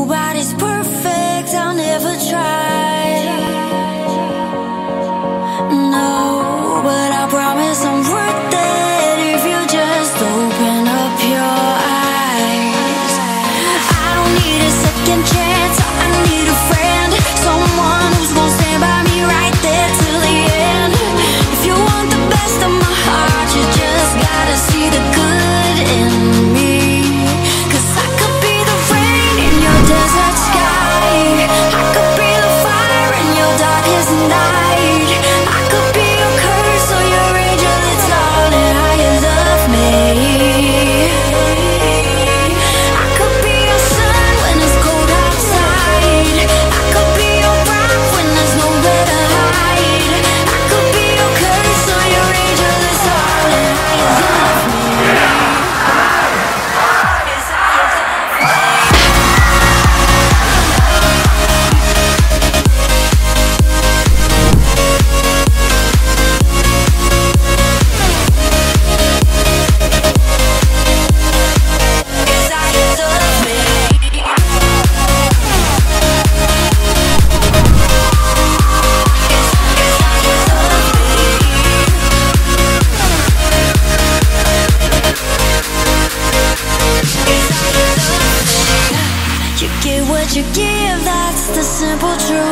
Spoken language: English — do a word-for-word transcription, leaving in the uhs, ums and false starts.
Nobody's perfect, I'll never try. No, but I promise I'm worth it if you just open up your eyes. I don't need a second chance, I need a friend, someone who's gonna stand by me right there till the end. If you want the best of my heart, you just gotta see the good in me. Cause I could be the rain in your desert sky, I could be the fire in your darkest night, I could be your curse or your angel, it's all in how you love me. I could be your sun when it's cold outside, I could be your rock when there's nowhere to hide, I could be your curse or your angel, it's all in how you love me. It's how you love me. It's how you love me. You get what you give, that's the simple truth.